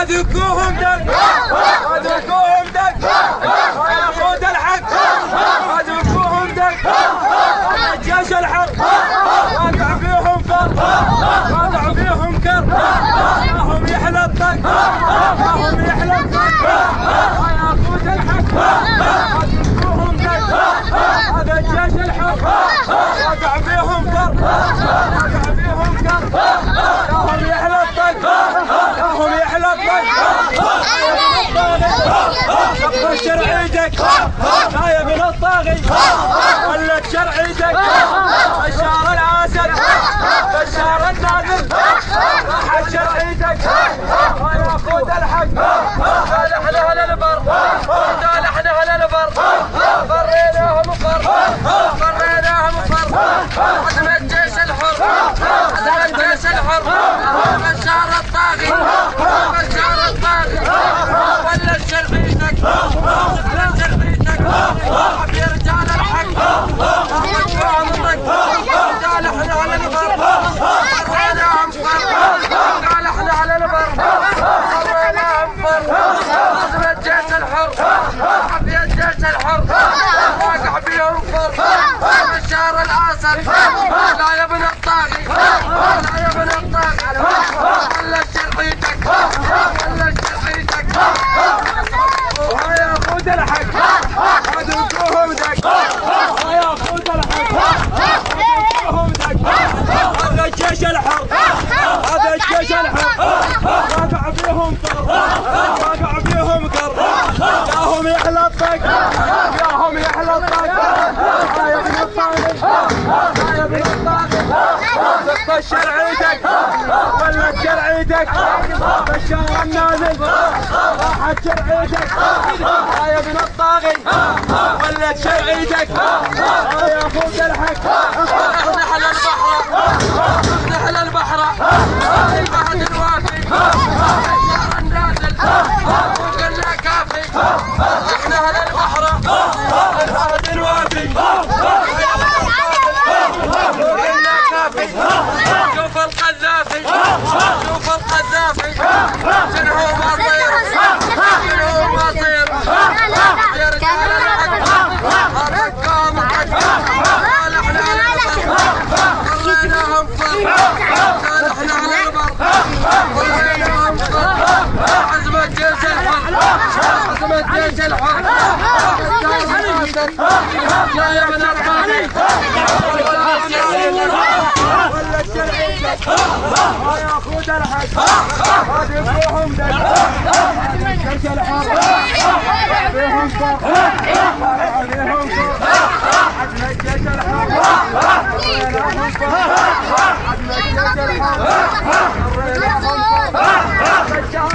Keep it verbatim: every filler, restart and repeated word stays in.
ودقوهم دق ودقوهم دق وياخذ الحق ودقوهم دق هذا الجيش الحر واقع فيهم فر واقع فيهم كر هم يحلى الطق هم يحلى الطق وياخذ الحق ودقوهم دق هذا الجيش الحر واقع فيهم فر واقع فيهم كر هم يحلى الطق هم يحلى الطق بشر عيدك يا ابن الطاغي ولك شر عيدك بشار الاسد بشار النادر راح شر عيدك وياخذ الحق قال احنا على البر قال احنا على البر فريناهم فر فريناهم فر عزم الجيش الحر عزم الجيش الحر بشار الطاغي بشار الطاغي ولا شر عيدك ولا شر عيدك يا رجال الحق قال احنا على البر فريناهم فر قال احنا على البر فريناهم فر عزم الجيش الحر يا الجيش الحر واقع فيهم فر بشار الاسد لا يا ابن الطاغي لا يا ابن الطاغي ولا شرعيتك ولا شرعيتك وياخذ الحق ودقوهم دق وياخذ الحق ودقوهم دق هذا الجيش الحر هذا الجيش الحر واقع فيهم فر واقع فيهم كر ياهم يحلى الطق ياهم يحلى الطق يا ابن الطاغي يا ابن الطاغي بشر عيدك ولا شر عيدك بشار النازل راحت شر عيدك يا ابن الطاغي ولا شر عيدك ياخذ الحق نحل البحر نحل البحر الفهد الوافي بشار النازل وقلنا كافي احنا اهل البحر الفهد الوافي وقلنا كافي شوف القذافي شوف القذافي شنو ما صير شنو ما صير يا رجال الحق ارقام حق قال احنا على البر خليناهم فر قال احنا على البر خليناهم فر عزم الجيش الحر عزم الجيش الحر يا يا ابن الطاغي ولا شرعيتك وياخذ الحق ودقوهم دق الجيش الحر فيهم فر فيهم فر عزم الجيش الحر وياخذ فر عزم الجيش الحر